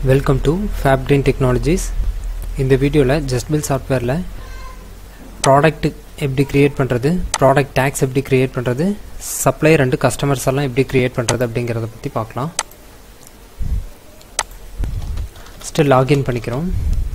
Welcome to FabGreen Technologies. In the video la JustBill Software la product எப்படி create பண்றது, product tax எப்படி create பண்றது, supplier and customers எல்லாம் எப்படி create பண்றது அப்படிங்கறத பத்தி பார்க்கலாம். First login பண்ணிக்கிறோம்.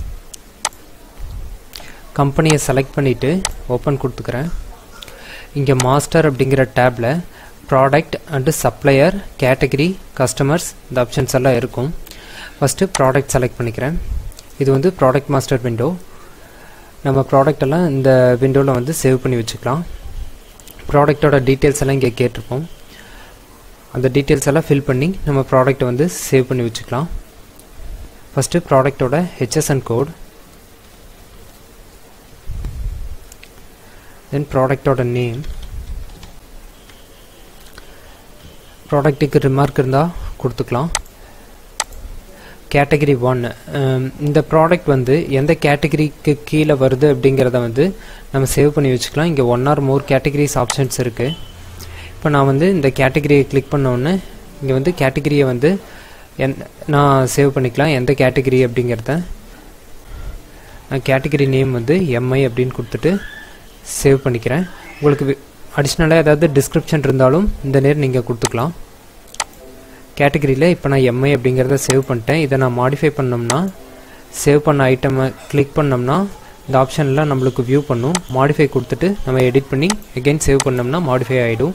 கம்பெனியை செலக்ட் பண்ணிட்டு ஓபன் கொடுத்துக்கறேன். இங்க மாஸ்டர் அப்படிங்கற tabல product and supplier, category, customers இந்த ஆப்ஷன்ஸ் எல்லாம் இருக்கும். First product select பண்ணிக்கிறேன். இது வந்து product master window. நம்ம product எல்லாம் இந்த windowல வந்து சேவ் பண்ணி வச்சுக்கலாம். product ஓட டீடைல்ஸ் எல்லாம் இங்க கேட்டிருப்போம். அந்த டீடைல்ஸ் எல்லாம் fill பண்ணி நம்ம product வந்து சேவ் பண்ணி வச்சுக்கலாம். First product ஓட HSN code, then product ஓட name, productக்கு remark இருந்தா கொடுத்துக்கலாம். Category 1 இந்த ப்ராடக்ட் வந்து எந்த கேட்டகரிக்கு கீழ வருது அப்படிங்கறத வந்து நம்ம சேவ் பண்ணி வச்சுக்கலாம். இங்க one or more categories options இருக்கு. இப்போ நான் வந்து இந்த கேட்டகரியை கிளிக் பண்ண உடனே இங்க வந்து கேட்டகரியை வந்து நான் சேவ் பண்ணிக்கலாம். எந்த கேட்டகரி அப்படிங்கறத நான் கேட்டகரி நேம் வந்து MI அப்படினு கொடுத்துட்டு சேவ் பண்ணிக்கிறேன். உங்களுக்கு அடிஷனலா ஏதாவது டிஸ்கிரிப்ஷன் இருந்தாலும் இந்த நேர் நீங்க கொடுத்துக்கலாம். கேட்டகரியில இப்போ நான் MI அப்படிங்கறத சேவ் பண்ணிட்டேன். இத நான் மாடிஃபை பண்ணோம்னா சேவ் பண்ண ஐட்டமை கிளிக் பண்ணோம்னா இந்த ஆப்ஷன்ல நமக்கு வியூ பண்ணும். மாடிஃபை கொடுத்துட்டு நம்ம எடிட் பண்ணி அகைன் சேவ் பண்ணோம்னா மாடிஃபை ஆயிடும்.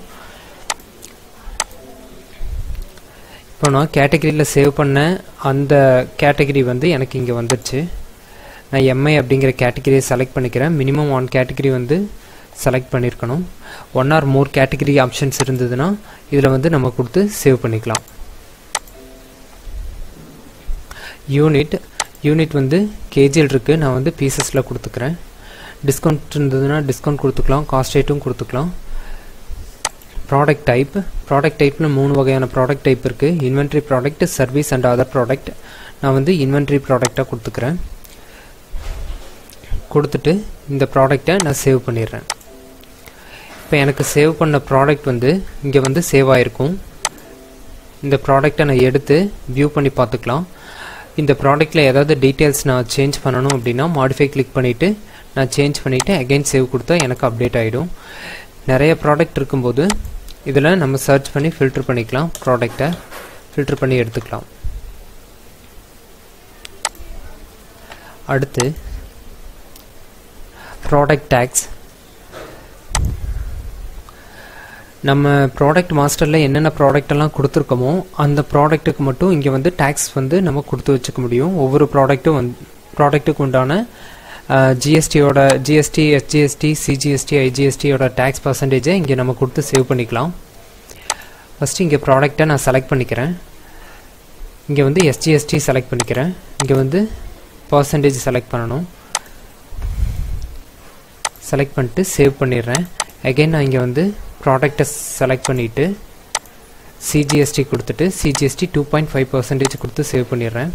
இப்போ நான் கேட்டகரியில சேவ் பண்ண அந்த கேட்டகரி வந்து எனக்கு இங்க வந்துருச்சு. நான் MI அப்படிங்கற கேட்டகரியை செலக்ட் பண்ணிக்கிறேன். மினிமம் 1 கேட்டகரி வந்து செலக்ட் பண்ணிருக்கணும். one or more category options இருந்ததுனா இதுல வந்து நம்ம கொடுத்து சேவ் பண்ணிக்கலாம். யூனிட் வந்து kgல இருக்கு. நான் வந்து பீசஸ்ல கொடுத்துக்கிறேன். டிஸ்கவுண்ட் இருந்ததுனா டிஸ்கவுண்ட் கொடுத்துக்கலாம். காஸ்ட் ரேட்டும் கொடுத்துக்கலாம். ப்ராடக்ட் டைப்ல மூணு வகையான ப்ராடக்ட் டைப் இருக்கு. Inventory product, service and other product. நான் வந்து இன்வென்டரி ப்ராடக்ட்டா கொடுத்துக்கிறேன். கொடுத்துட்டு இந்த ப்ராடக்ட்டை நான் சேவ் பண்ணிடுறேன். இப்போ எனக்கு சேவ் பண்ண ப்ராடக்ட் வந்து இங்க வந்து சேவ் ஆயிருக்கும். இந்த ப்ராடக்ட்டை நான் எடுத்து வியூ பண்ணி பார்த்துக்கலாம். இந்த ப்ராடக்ட்ல ஏதாவது டீடைல்ஸ் நான் சேஞ்ச் பண்ணனும் அப்படினா மாடிஃபை கிளிக் பண்ணிட்டு நான் சேஞ்ச் பண்ணிட்டு அகைன் சேவ் கொடுத்தா எனக்கு அப்டேட் ஆயிடும். நிறைய ப்ராடக்ட் இருக்கும்போது இதல நம்ம சர்ச் பண்ணி ஃபில்டர் பண்ணிக்கலாம். ப்ராடக்ட்டை ஃபில்டர் பண்ணி எடுத்துக்கலாம். அடுத்து ப்ராடக்ட் டாக்ஸ். நம்ம ப்ராடக்ட் மாஸ்டர்ல என்னென்ன ப்ராடக்ட் எல்லாம் கொடுத்திருக்கோமோ அந்த ப்ராடக்ட்டுக்கு மட்டும் இங்க வந்து டாக்ஸ் வந்து நம்ம கொடுத்து வச்சுக்க முடியும். ஒவ்வொரு ப்ராடக்ட்டுக்கு உண்டான GST ஓட GST, SGST, CGST, IGST ஓட டாக்ஸ் பர்சன்டேஜ் இங்க நம்ம கொடுத்து சேவ் பண்ணிக்கலாம். ஃபர்ஸ்ட் இங்க ப்ராடக்ட்டை நான் செலக்ட் பண்ணிக்கிறேன். இங்க வந்து SGST செலக்ட் பண்ணிக்கிறேன். இங்க வந்து பர்சன்டேஜ் செலக்ட் பண்ணனும். செலக்ட் பண்ணிட்டு சேவ் பண்ணிடுறேன். அகைன் நான் இங்க வந்து ப்ராடக்ட்டை செலக்ட் பண்ணிட்டு CGST கொடுத்துட்டு CGST 2.5% கொடுத்து சேவ் பண்ணிடுறேன்.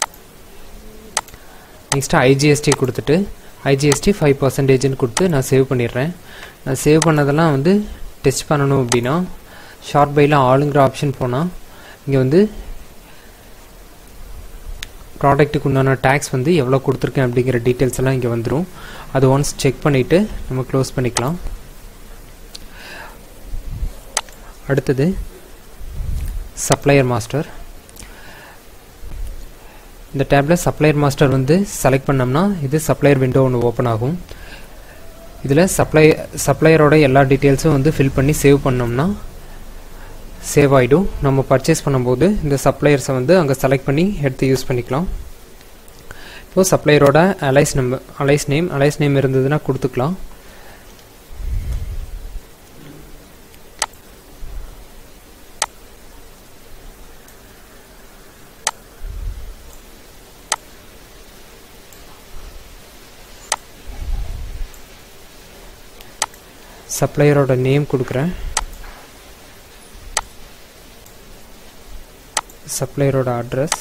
நெக்ஸ்ட் IGST கொடுத்துட்டு IGST 5% கொடுத்து நான் சேவ் பண்ணிடுறேன். நான் சேவ் பண்ணதெல்லாம் வந்து டெஸ்ட் பண்ணனும் அப்படினா ஷார்ட் பைல ஆளுங்கற ஆப்ஷன் போனா இங்க வந்து ப்ராடக்ட்டுக்கு உண்டான டாக்ஸ் வந்து எவ்வளவு கொடுத்திருக்கேன் அப்படிங்கற டீடைல்ஸ் எல்லாம் இங்க வந்துரும். அது ஒன்ஸ் செக் பண்ணிட்டு நம்ம க்ளோஸ் பண்ணிக்கலாம். அடுத்தது சப்ளையர் மாஸ்டர். இந்த டேப்ல சப்ளையர் மாஸ்டர் வந்து செலக்ட் பண்ணோம்னா இது சப்ளையர் விண்டோ ஒன்னு ஓபன் ஆகும். இதுல சப்ளையரோட எல்லா டீடைல்ஸும் வந்து ஃபில் பண்ணி சேவ் பண்ணோம்னா சேவ் ஆயிடும். நம்ம பர்ச்சேஸ் பண்ணும்போது இந்த சப்ளையர்ஸை வந்து அங்க செலக்ட் பண்ணி எடுத்து யூஸ் பண்ணிக்கலாம். இப்போ சப்ளையரோட அலைஸ் நேம் இருந்ததுன்னா கொடுத்துக்கலாம். சப்ளையரோட நேம் கொடுக்கிறேன். சப்ளையரோட அட்ரஸ்,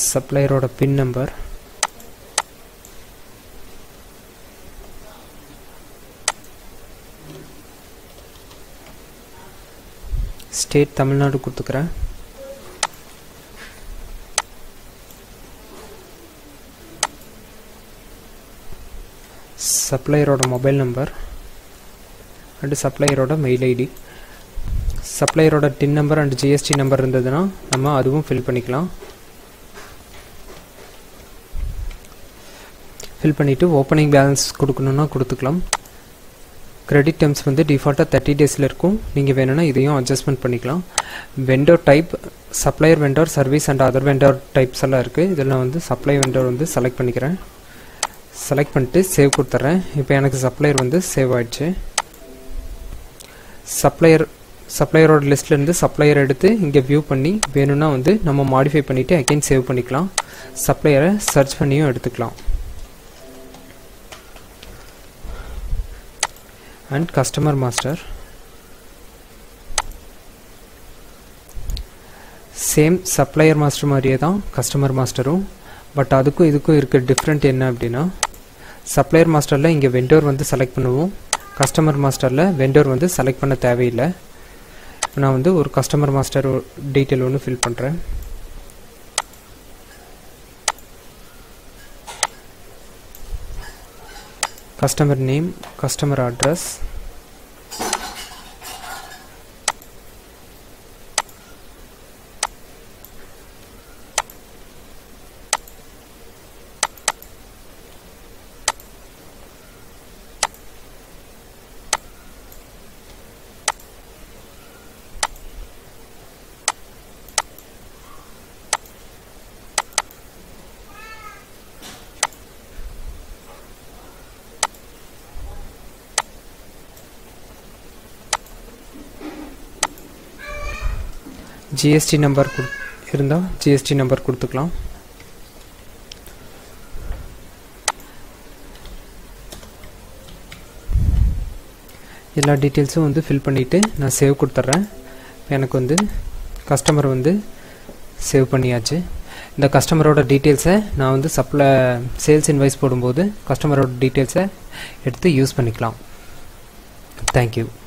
சப்ளையரோட பின் நம்பர், ஸ்டேட் தமிழ்நாடு கொடுத்துக்கிறேன். சப்ளையரோட மொபைல் நம்பர் அண்ட் சப்ளையரோட மெயில் ஐடி. சப்ளையரோட TIN number and GST number இருந்ததுன்னா நம்ம அதுவும் ஃபில் பண்ணிக்கலாம். ஃபில் பண்ணிவிட்டு ஓப்பனிங் பேலன்ஸ் கொடுக்கணுன்னா கொடுத்துக்கலாம். கிரெடிட் டேர்ம்ஸ் வந்து டிஃபால்ட்டாக 30 டேஸில் இருக்கும். நீங்கள் வேணும்னா இதையும் அட்ஜஸ்ட்மெண்ட் பண்ணிக்கலாம். Vendor type, supplier vendor, service and other vendor types எல்லாம் இருக்குது. இதெல்லாம் வந்து சப்ளை வெண்டர் வந்து செலக்ட் பண்ணிக்கிறேன். செலக்ட் பண்ணிட்டு சேவ் கொடுத்துட்றேன். இப்போ எனக்கு சப்ளையர் வந்து சேவ் ஆகிடுச்சு. சப்ளையரோட லிஸ்ட்லேருந்து சப்ளையர் எடுத்து இங்கே வியூ பண்ணி வேணும்னா வந்து நம்ம மாடிஃபை பண்ணிவிட்டு அகைன் சேவ் பண்ணிக்கலாம். சப்ளையரை சர்ச் பண்ணியும் எடுத்துக்கலாம். And customer master, same supplier master மாதிரியே தான் கஸ்டமர் மாஸ்டரும். பட் அதுக்கும் இதுக்கும் இருக்க டிஃப்ரெண்ட் என்ன அப்படின்னா, சப்ளையர் மாஸ்டரில் இங்கே வெண்டர் வந்து செலக்ட் பண்ணுவோம். கஸ்டமர் மாஸ்டரில் வெண்டர் வந்து செலக்ட் பண்ண தேவையில்லை. இப்போ நான் வந்து ஒரு கஸ்டமர் மாஸ்டர் டீட்டெயில் ஒன்று ஃபில் பண்ணுறேன். Customer name, customer address, GST number இருந்தால் ஜிஎஸ்டி நம்பர் கொடுத்துக்கலாம். எல்லா டீட்டெயில்ஸும் வந்து ஃபில் பண்ணிவிட்டு நான் சேவ் கொடுத்துட்றேன். எனக்கு வந்து கஸ்டமர் வந்து சேவ் பண்ணியாச்சு. இந்த கஸ்டமரோட டீட்டெயில்ஸை நான் வந்து சேல்ஸ் இன்வாய்ஸ் போடும்போது கஸ்டமரோட டீட்டெயில்ஸை எடுத்து யூஸ் பண்ணிக்கலாம். தேங்க்யூ.